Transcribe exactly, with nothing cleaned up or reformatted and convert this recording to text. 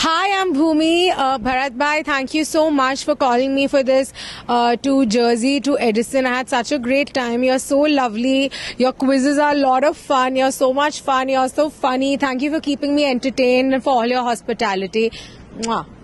Hi, I'm Bhumi. Uh, Bharat Bhai, thank you so much for calling me for this uh, to Jersey, to Edison. I had such a great time. You're so lovely. Your quizzes are a lot of fun. You're so much fun. You're so funny. Thank you for keeping me entertained and for all your hospitality. Mwah.